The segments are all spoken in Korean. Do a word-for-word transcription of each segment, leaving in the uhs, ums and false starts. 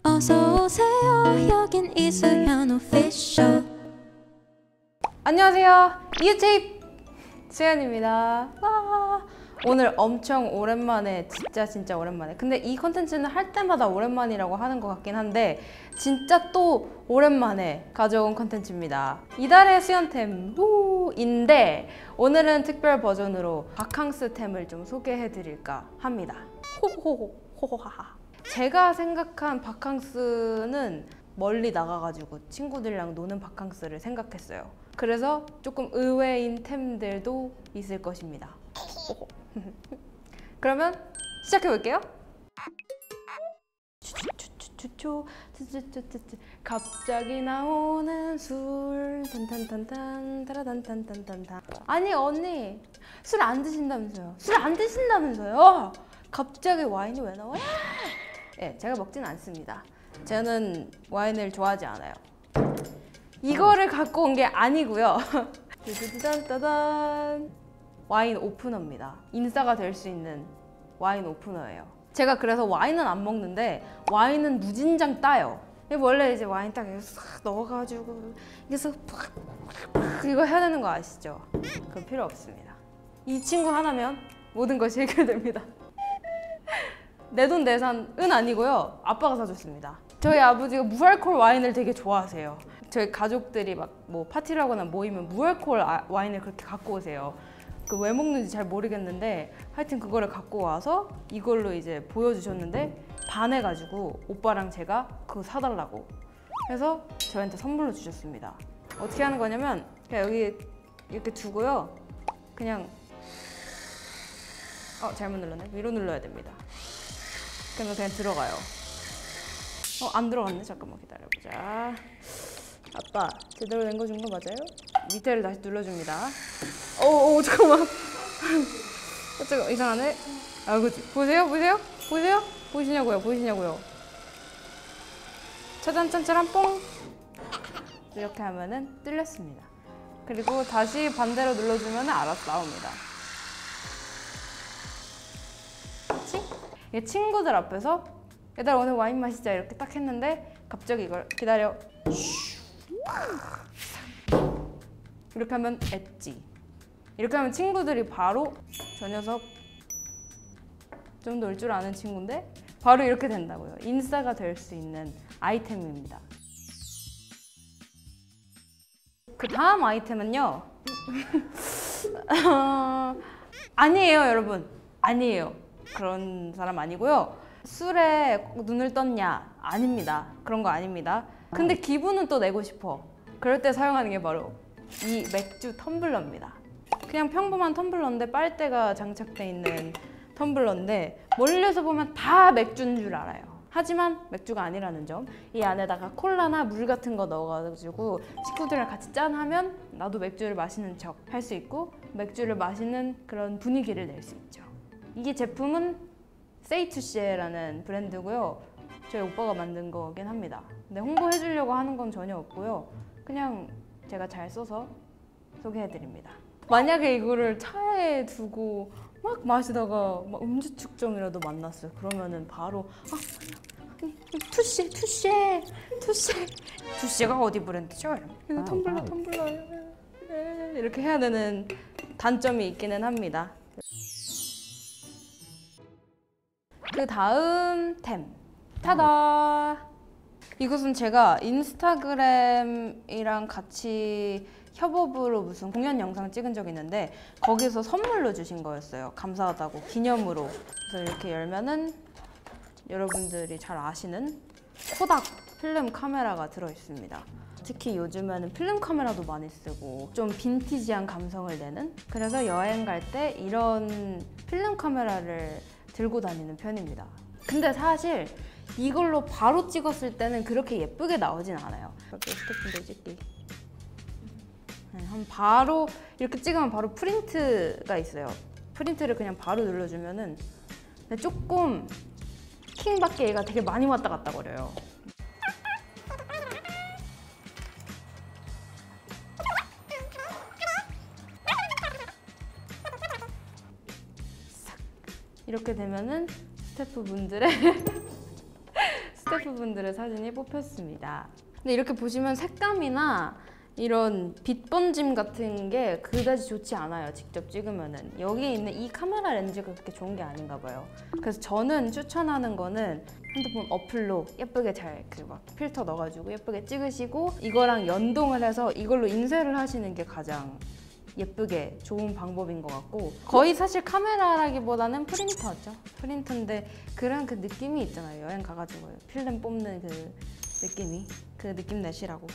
어서오세요. 여긴 이수연 오피셜. 안녕하세요. 이유테이프 수연입니다. 와, 오늘 엄청 오랜만에, 진짜 진짜 오랜만에. 근데 이 컨텐츠는 할 때마다 오랜만이라고 하는 것 같긴 한데 진짜 또 오랜만에 가져온 컨텐츠입니다. 이달의 수연템인데 오늘은 특별 버전으로 바캉스템을 좀 소개해드릴까 합니다. 호호호 호호하하. 제가 생각한 바캉스는 멀리 나가가지고 친구들이랑 노는 바캉스를 생각했어요. 그래서 조금 의외인 템들도 있을 것입니다. 그러면 시작해볼게요. 갑자기 나오는 술 탄탄탄탄 따라단탄탄탄탄. 아니 언니 술 안 드신다면서요? 술 안 드신다면서요? 갑자기 와인이 왜 나와요? 네, 제가 먹진 않습니다. 저는 와인을 좋아하지 않아요. 이거를 갖고 온 게 아니고요. 따단 와인 오프너입니다. 인싸가 될 수 있는 와인 오프너예요. 제가 그래서 와인은 안 먹는데 와인은 무진장 따요. 원래 이제 와인 딱 싹 넣어가지고 여기서 이거 해야 되는 거 아시죠? 그건 필요 없습니다. 이 친구 하나면 모든 것이 해결됩니다. 내돈내산은 아니고요. 아빠가 사줬습니다. 저희 아버지가 무알콜 와인을 되게 좋아하세요. 저희 가족들이 막 뭐 파티를 하거나 모이면 무알콜 아, 와인을 그렇게 갖고 오세요. 그 왜 먹는지 잘 모르겠는데 하여튼 그거를 갖고 와서 이걸로 이제 보여주셨는데 반해가지고 오빠랑 제가 그거 사달라고 해서 저한테 선물로 주셨습니다. 어떻게 하는 거냐면 그냥 여기 이렇게 두고요. 그냥 어 잘못 눌렀네. 위로 눌러야 됩니다. 그러면 그냥 들어가요. 어, 안 들어갔네. 잠깐만 기다려보자. 아빠, 제대로 된 거 준 거 맞아요? 밑에를 다시 눌러줍니다. 어, 어 잠깐만. 어, 잠깐 이상하네. 아, 그치. 보세요, 보세요, 보세요. 보이시냐고요, 보이시냐고요. 짜잔짠짜란 뽕. 이렇게 하면은 뚫렸습니다. 그리고 다시 반대로 눌러주면 알아서 나옵니다. 그렇지? 이게 친구들 앞에서 얘들아 오늘 와인 마시자 이렇게 딱 했는데 갑자기 이걸 기다려 이렇게 하면 엣지. 이렇게 하면 친구들이 바로 저 녀석 좀 놀 줄 아는 친구인데 바로 이렇게 된다고요. 인싸가 될 수 있는 아이템입니다. 그 다음 아이템은요 아니에요 여러분, 아니에요. 그런 사람 아니고요. 술에 눈을 떴냐? 아닙니다. 그런 거 아닙니다. 근데 기분은 또 내고 싶어. 그럴 때 사용하는 게 바로 이 맥주 텀블러입니다. 그냥 평범한 텀블러인데 빨대가 장착돼 있는 텀블러인데 멀리서 보면 다 맥주인 줄 알아요. 하지만 맥주가 아니라는 점. 이 안에다가 콜라나 물 같은 거 넣어가지고 식구들이랑 같이 짠하면 나도 맥주를 마시는 척 할 수 있고 맥주를 마시는 그런 분위기를 낼 수 있죠. 이 제품은 세이투시에라는 브랜드고요. 저희 오빠가 만든 거긴 합니다. 근데 홍보해주려고 하는 건 전혀 없고요. 그냥 제가 잘 써서 소개해드립니다. 만약에 이거를 차에 두고 막 마시다가 막 음주 측정이라도 만났어요. 그러면은 바로 아 투시 투시 투시 투시가 어디 브랜드죠? 이거 텀블러 텀블러 이렇게 해야 되는 단점이 있기는 합니다. 그 다음 템 타다! 이것은 제가 인스타그램이랑 같이 협업으로 무슨 공연 영상 찍은 적이 있는데 거기서 선물로 주신 거였어요. 감사하다고 기념으로. 그래서 이렇게 열면은 여러분들이 잘 아시는 코닥 필름 카메라가 들어있습니다. 특히 요즘에는 필름 카메라도 많이 쓰고 좀 빈티지한 감성을 내는, 그래서 여행 갈 때 이런 필름 카메라를 들고 다니는 편입니다. 근데 사실 이걸로 바로 찍었을 때는 그렇게 예쁘게 나오진 않아요. 이렇게 스태프분들 찍기 한 바로 이렇게 찍으면 바로 프린트가 있어요. 프린트를 그냥 바로 눌러주면은 근데 조금 킹밖에 얘가 되게 많이 왔다 갔다 거려요. 이렇게 되면은 스태프분들의 스태프분들의 사진이 뽑혔습니다. 근데 이렇게 보시면 색감이나 이런 빛 번짐 같은 게 그다지 좋지 않아요. 직접 찍으면은. 여기 있는 이 카메라 렌즈가 그렇게 좋은 게 아닌가 봐요. 그래서 저는 추천하는 거는 핸드폰 어플로 예쁘게 잘 그 막 필터 넣어가지고 예쁘게 찍으시고 이거랑 연동을 해서 이걸로 인쇄를 하시는 게 가장 예쁘게 좋은 방법인 것 같고, 거의 사실 카메라라기보다는 프린터죠. 프린터인데 그런 그 느낌이 있잖아요. 여행 가가지고 필름 뽑는 그 느낌이, 그 느낌 내시라고.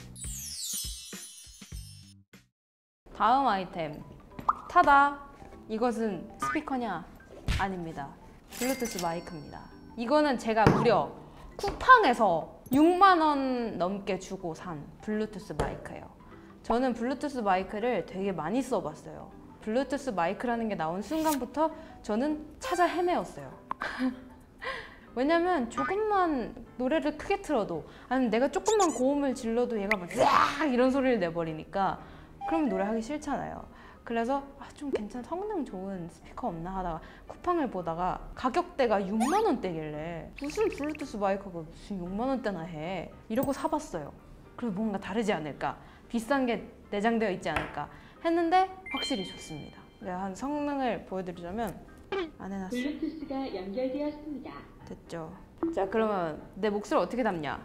다음 아이템, 타다! 이것은 스피커냐? 아닙니다. 블루투스 마이크입니다. 이거는 제가 무려 쿠팡에서 육만 원 넘게 주고 산 블루투스 마이크예요. 저는 블루투스 마이크를 되게 많이 써봤어요. 블루투스 마이크라는 게 나온 순간부터 저는 찾아 헤매었어요. 왜냐면 조금만 노래를 크게 틀어도, 아니면 내가 조금만 고음을 질러도 얘가 막 으악 이런 소리를 내버리니까 그럼 노래하기 싫잖아요. 그래서 아, 좀 괜찮은 성능 좋은 스피커 없나 하다가 쿠팡을 보다가 가격대가 육만 원대길래 무슨 블루투스 마이크가 무슨 육만 원대나 해 이러고 사봤어요. 그래서 뭔가 다르지 않을까, 비싼 게 내장되어 있지 않을까 했는데 확실히 좋습니다. 내가 한 성능을 보여드리자면 안 해놨어. 블루투스가 연결되었습니다. 됐죠. 자, 그러면 내 목소리 어떻게 담냐?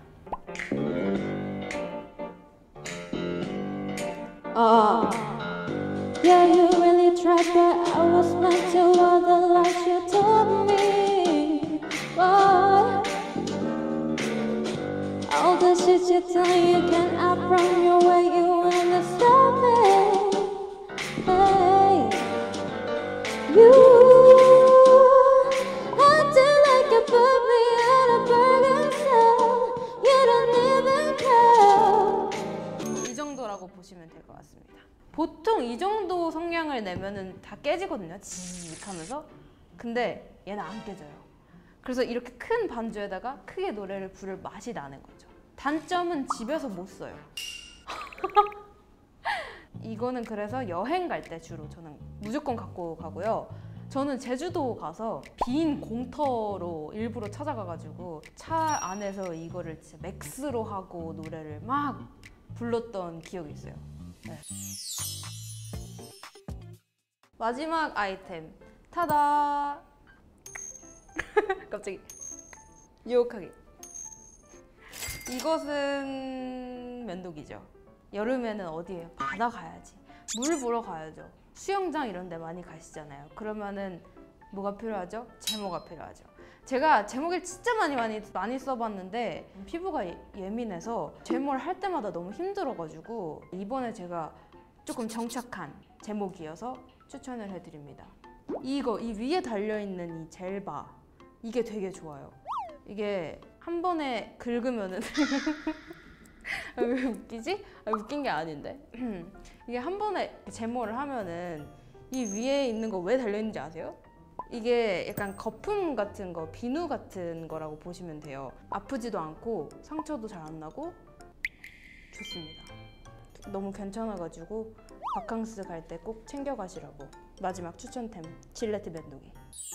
Oh, yeah, you really tried, but I was meant to all the lies you told me. Oh, all the shit you tell you can't out from your way, you wanna stop me. Hey, you acting like you put me in a burning cell. You don't even care. 이 정도라고 보시면 될 것 같습니다. 보통 이 정도 성량을 내면은 다 깨지거든요. 지직 하면서. 근데 얘는 안 깨져요. 그래서 이렇게 큰 반주에다가 크게 노래를 부를 맛이 나는 거죠. 단점은 집에서 못 써요. 이거는 그래서 여행 갈 때 주로 저는 무조건 갖고 가고요. 저는 제주도 가서 빈 공터로 일부러 찾아가가지고 차 안에서 이거를 진짜 맥스로 하고 노래를 막 불렀던 기억이 있어요. 네. 마지막 아이템, 타다! 갑자기 유혹하게. 이것은 면도기죠. 여름에는 어디에 바다 가야지, 물 보러 가야죠, 수영장 이런 데 많이 가시잖아요. 그러면은 뭐가 필요하죠? 제모가 필요하죠. 제가 제모기를 진짜 많이 많이 많이 써봤는데 피부가 예, 예민해서 제모를 할 때마다 너무 힘들어가지고 이번에 제가 조금 정착한 제모기여서 추천을 해드립니다. 이거 이 위에 달려있는 이 젤바, 이게 되게 좋아요. 이게 한 번에 긁으면은 아, 왜 웃기지? 아, 웃긴 게 아닌데. 이게 한 번에 제모를 하면은 이 위에 있는 거 왜 달려있는지 아세요? 이게 약간 거품 같은 거, 비누 같은 거라고 보시면 돼요. 아프지도 않고 상처도 잘 안 나고 좋습니다. 너무 괜찮아가지고 바캉스 갈 때 꼭 챙겨가시라고. 마지막 추천템, 질레트 면도기.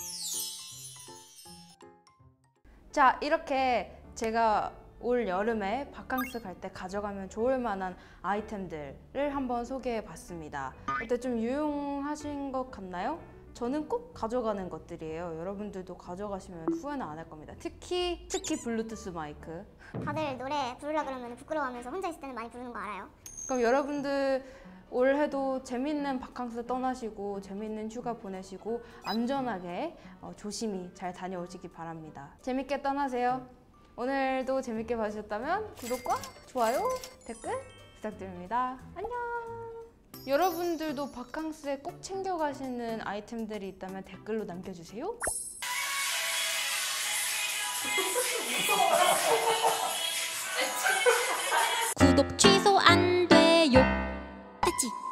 자, 이렇게 제가 올 여름에 바캉스 갈 때 가져가면 좋을 만한 아이템들을 한번 소개해 봤습니다. 어때, 좀 유용하신 것 같나요? 저는 꼭 가져가는 것들이에요. 여러분들도 가져가시면 후회는 안 할 겁니다. 특히 특히 블루투스 마이크. 다들 노래 부르려 그러면 부끄러워하면서 혼자 있을 때는 많이 부르는 거 알아요? 그럼 여러분들 올해도 재밌는 바캉스 떠나시고 재밌는 휴가 보내시고 안전하게 어, 조심히 잘 다녀오시기 바랍니다. 재밌게 떠나세요. 오늘도 재밌게 봐주셨다면 구독과 좋아요, 댓글 부탁드립니다. 안녕. 여러분들도 바캉스에 꼭 챙겨가시는 아이템들이 있다면 댓글로 남겨주세요. 구독 취소 안 돼요. 됐지?